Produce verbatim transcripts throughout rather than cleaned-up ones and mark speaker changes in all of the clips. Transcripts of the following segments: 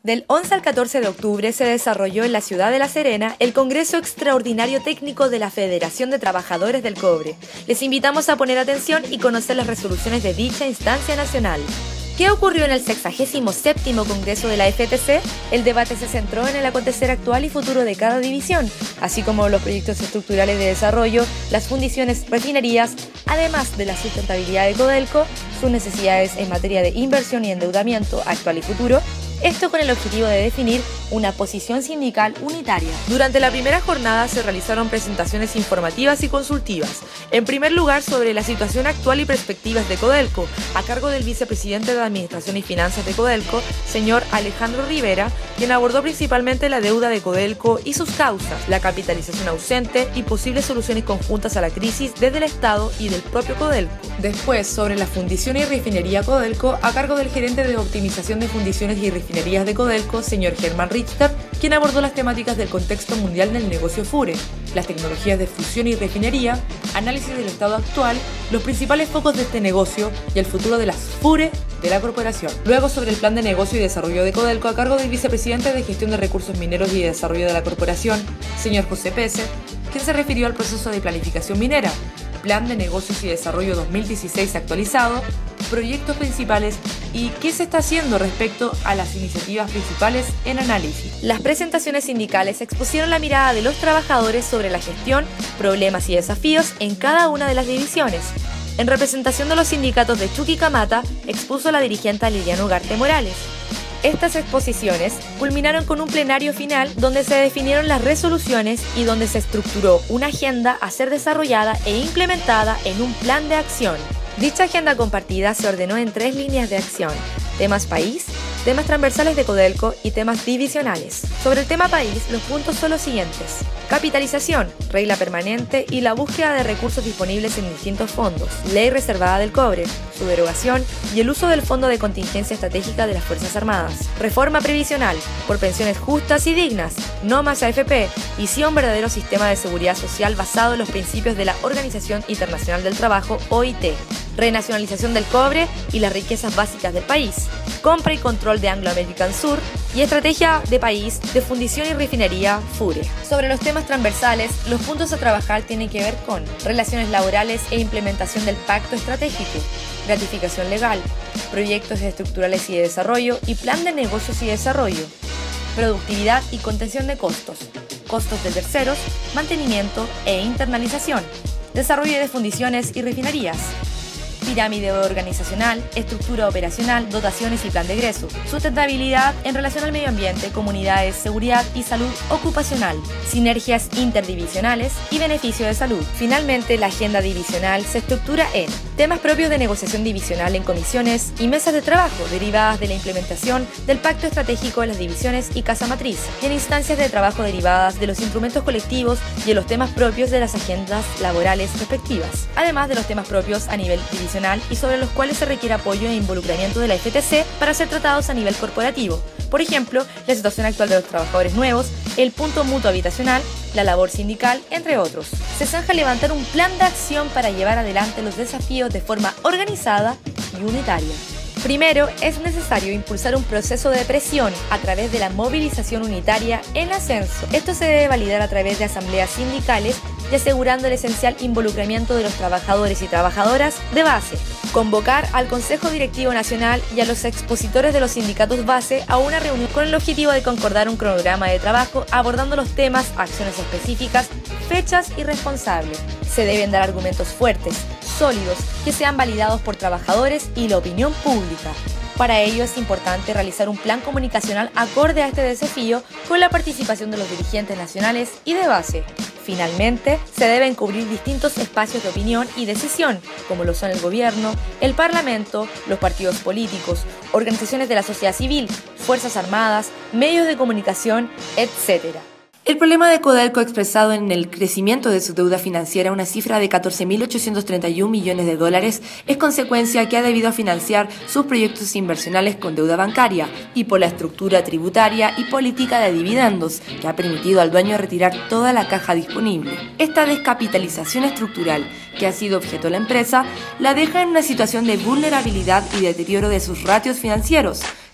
Speaker 1: Del once al catorce de octubre se desarrolló en la ciudad de La Serena el Congreso Extraordinario Técnico de la Federación de Trabajadores del Cobre. Les invitamos a poner atención y conocer las resoluciones de dicha instancia nacional. ¿Qué ocurrió en el sexagésimo séptimo Congreso de la F T C? El debate se centró en el acontecer actual y futuro de cada división, así como los proyectos estructurales de desarrollo, las fundiciones, refinerías, además de la sustentabilidad de Codelco, sus necesidades en materia de inversión y endeudamiento actual y futuro, esto con el objetivo de definir una posición sindical unitaria. Durante la primera jornada se realizaron presentaciones informativas y consultivas. En primer lugar, sobre la situación actual y perspectivas de Codelco, a cargo del vicepresidente de Administración y Finanzas de Codelco, señor Alejandro Rivera, quien abordó principalmente la deuda de Codelco y sus causas, la capitalización ausente y posibles soluciones conjuntas a la crisis desde el Estado y del propio Codelco. Después, sobre la fundición y refinería Codelco, a cargo del gerente de optimización de fundiciones y refinerías de Codelco, señor Germán Richter, quien abordó las temáticas del contexto mundial del negocio FURE, las tecnologías de fusión y refinería, análisis del estado actual, los principales focos de este negocio y el futuro de las FURE de la corporación. Luego, sobre el plan de negocio y desarrollo de Codelco, a cargo del vicepresidente de Gestión de Recursos Mineros y Desarrollo de la corporación, señor José Pese, quien se refirió al proceso de planificación minera, plan de negocios y desarrollo dos mil dieciséis actualizado, proyectos principales y qué se está haciendo respecto a las iniciativas principales en análisis. Las presentaciones sindicales expusieron la mirada de los trabajadores sobre la gestión, problemas y desafíos en cada una de las divisiones. En representación de los sindicatos de Chuquicamata, expuso la dirigente Liliana Ugarte Morales. Estas exposiciones culminaron con un plenario final donde se definieron las resoluciones y donde se estructuró una agenda a ser desarrollada e implementada en un plan de acción. Dicha agenda compartida se ordenó en tres líneas de acción: temas país, temas transversales de Codelco y temas divisionales. Sobre el tema país, los puntos son los siguientes: capitalización, regla permanente y la búsqueda de recursos disponibles en distintos fondos, ley reservada del cobre, su derogación y el uso del Fondo de Contingencia Estratégica de las Fuerzas Armadas, reforma previsional, por pensiones justas y dignas, no más A F P y sí a un verdadero sistema de seguridad social basado en los principios de la Organización Internacional del Trabajo, O I T, renacionalización del cobre y las riquezas básicas del país, compra y control de Anglo American Sur y estrategia de país de fundición y refinería FURE. Sobre los temas transversales, los puntos a trabajar tienen que ver con relaciones laborales e implementación del pacto estratégico, gratificación legal, proyectos estructurales y de desarrollo y plan de negocios y desarrollo, productividad y contención de costos, costos de terceros, mantenimiento e internalización, desarrollo de fundiciones y refinerías, pirámide organizacional, estructura operacional, dotaciones y plan de egreso, sustentabilidad en relación al medio ambiente, comunidades, seguridad y salud ocupacional, sinergias interdivisionales y beneficio de salud. Finalmente, la agenda divisional se estructura en temas propios de negociación divisional en comisiones y mesas de trabajo derivadas de la implementación del pacto estratégico de las divisiones y casa matriz, en instancias de trabajo derivadas de los instrumentos colectivos y en los temas propios de las agendas laborales respectivas, además de los temas propios a nivel divisional y sobre los cuales se requiere apoyo e involucramiento de la F T C para ser tratados a nivel corporativo. Por ejemplo, la situación actual de los trabajadores nuevos, el punto mutuo habitacional, la labor sindical, entre otros. Se zanja levantar un plan de acción para llevar adelante los desafíos de forma organizada y unitaria. Primero, es necesario impulsar un proceso de presión a través de la movilización unitaria en ascenso. Esto se debe validar a través de asambleas sindicales y asegurando el esencial involucramiento de los trabajadores y trabajadoras de base. Convocar al Consejo Directivo Nacional y a los expositores de los sindicatos base a una reunión con el objetivo de concordar un cronograma de trabajo abordando los temas, acciones específicas, fechas y responsables. Se deben dar argumentos fuertes, sólidos, que sean validados por trabajadores y la opinión pública. Para ello es importante realizar un plan comunicacional acorde a este desafío con la participación de los dirigentes nacionales y de base. Finalmente, se deben cubrir distintos espacios de opinión y decisión, como lo son el gobierno, el parlamento, los partidos políticos, organizaciones de la sociedad civil, fuerzas armadas, medios de comunicación, etcétera. El problema de Codelco expresado en el crecimiento de su deuda financiera, una cifra de catorce mil ochocientos treinta y un millones de dólares, es consecuencia que ha debido a financiar sus proyectos inversionales con deuda bancaria y por la estructura tributaria y política de dividendos que ha permitido al dueño retirar toda la caja disponible. Esta descapitalización estructural que ha sido objeto de la empresa la deja en una situación de vulnerabilidad y deterioro de sus ratios financieros,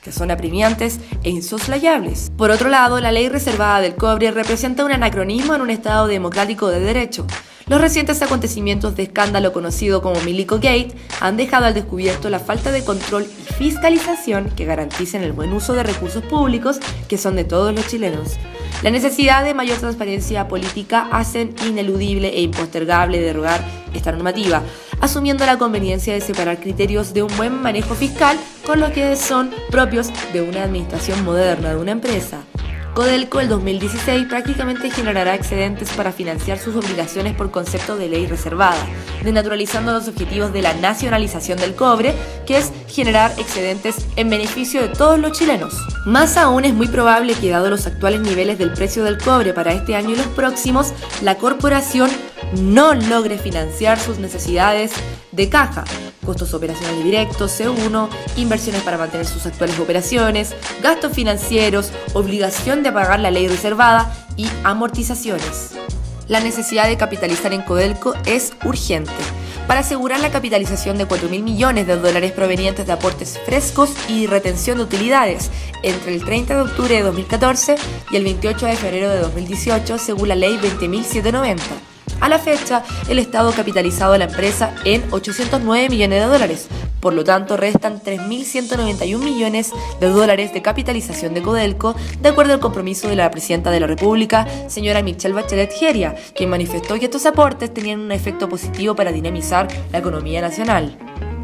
Speaker 1: que son apremiantes e insoslayables. Por otro lado, la ley reservada del cobre representa un anacronismo en un Estado democrático de derecho. Los recientes acontecimientos de escándalo conocido como Milico Gate han dejado al descubierto la falta de control y fiscalización que garanticen el buen uso de recursos públicos que son de todos los chilenos. La necesidad de mayor transparencia política hacen ineludible e impostergable derogar esta normativa, asumiendo la conveniencia de separar criterios de un buen manejo fiscal con los que son propios de una administración moderna de una empresa. Codelco el dos mil dieciséis prácticamente generará excedentes para financiar sus obligaciones por concepto de ley reservada, desnaturalizando los objetivos de la nacionalización del cobre, que es generar excedentes en beneficio de todos los chilenos. Más aún, es muy probable que, dado los actuales niveles del precio del cobre para este año y los próximos, la corporación no logre financiar sus necesidades de caja, costos operacionales directos, C uno, inversiones para mantener sus actuales operaciones, gastos financieros, obligación de pagar la ley reservada y amortizaciones. La necesidad de capitalizar en Codelco es urgente. Para asegurar la capitalización de cuatro mil millones de dólares provenientes de aportes frescos y retención de utilidades entre el treinta de octubre de dos mil catorce y el veintiocho de febrero de dos mil dieciocho, según la ley veinte mil setecientos noventa. A la fecha, el Estado ha capitalizado a la empresa en ochocientos nueve millones de dólares. Por lo tanto, restan tres mil ciento noventa y un millones de dólares de capitalización de Codelco, de acuerdo al compromiso de la Presidenta de la República, señora Michelle Bachelet Jeria, quien manifestó que estos aportes tenían un efecto positivo para dinamizar la economía nacional.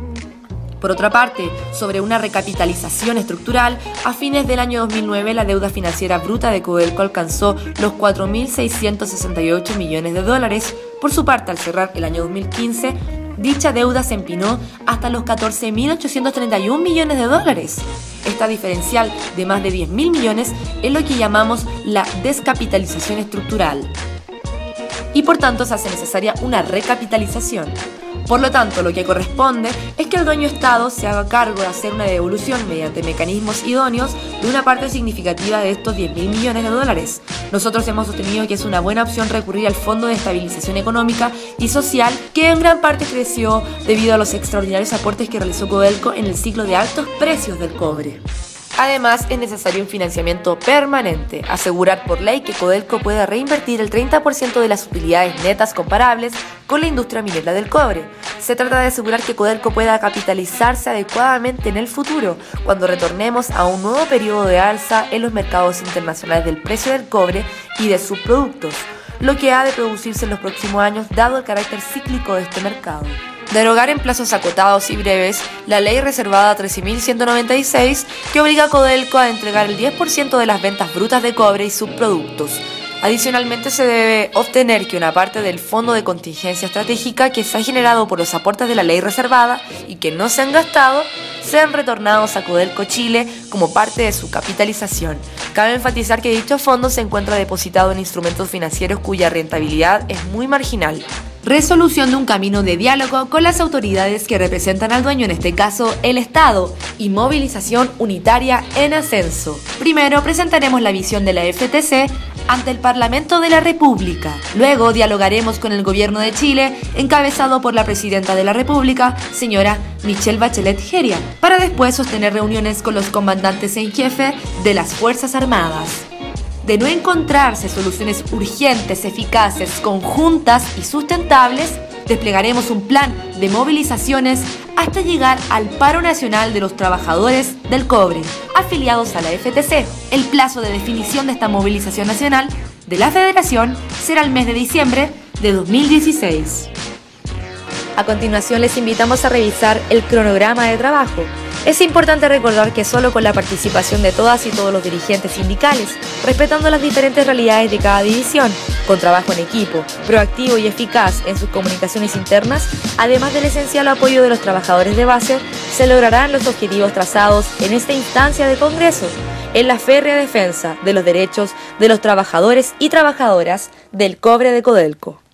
Speaker 1: Por otra parte, sobre una recapitalización estructural, a fines del año dos mil nueve la deuda financiera bruta de Codelco alcanzó los cuatro mil seiscientos sesenta y ocho millones de dólares. Por su parte, al cerrar el año dos mil quince, dicha deuda se empinó hasta los catorce mil ochocientos treinta y un millones de dólares. Esta diferencial de más de diez mil millones es lo que llamamos la descapitalización estructural. Y por tanto se hace necesaria una recapitalización. Por lo tanto, lo que corresponde es que el dueño Estado se haga cargo de hacer una devolución mediante mecanismos idóneos de una parte significativa de estos diez mil millones de dólares. Nosotros hemos sostenido que es una buena opción recurrir al Fondo de Estabilización Económica y Social, que en gran parte creció debido a los extraordinarios aportes que realizó Codelco en el ciclo de altos precios del cobre. Además, es necesario un financiamiento permanente, asegurar por ley que Codelco pueda reinvertir el treinta por ciento de las utilidades netas comparables con la industria minera del cobre. Se trata de asegurar que Codelco pueda capitalizarse adecuadamente en el futuro, cuando retornemos a un nuevo periodo de alza en los mercados internacionales del precio del cobre y de sus productos, lo que ha de producirse en los próximos años dado el carácter cíclico de este mercado. Derogar en plazos acotados y breves la ley reservada trece mil ciento noventa y seis, que obliga a Codelco a entregar el diez por ciento de las ventas brutas de cobre y subproductos. Adicionalmente, se debe obtener que una parte del fondo de contingencia estratégica que se ha generado por los aportes de la ley reservada y que no se han gastado, sean retornados a Codelco Chile como parte de su capitalización. Cabe enfatizar que dicho fondo se encuentra depositado en instrumentos financieros cuya rentabilidad es muy marginal. Resolución de un camino de diálogo con las autoridades que representan al dueño, en este caso el Estado, y movilización unitaria en ascenso. Primero presentaremos la visión de la F T C ante el Parlamento de la República. Luego dialogaremos con el Gobierno de Chile, encabezado por la Presidenta de la República, señora Michelle Bachelet Jeria, para después sostener reuniones con los comandantes en jefe de las Fuerzas Armadas. De no encontrarse soluciones urgentes, eficaces, conjuntas y sustentables, desplegaremos un plan de movilizaciones hasta llegar al paro nacional de los trabajadores del cobre, afiliados a la F T C. El plazo de definición de esta movilización nacional de la Federación será el mes de diciembre de dos mil dieciséis. A continuación, les invitamos a revisar el cronograma de trabajo. Es importante recordar que solo con la participación de todas y todos los dirigentes sindicales, respetando las diferentes realidades de cada división, con trabajo en equipo, proactivo y eficaz en sus comunicaciones internas, además del esencial apoyo de los trabajadores de base, se lograrán los objetivos trazados en esta instancia de Congreso, en la férrea defensa de los derechos de los trabajadores y trabajadoras del cobre de Codelco.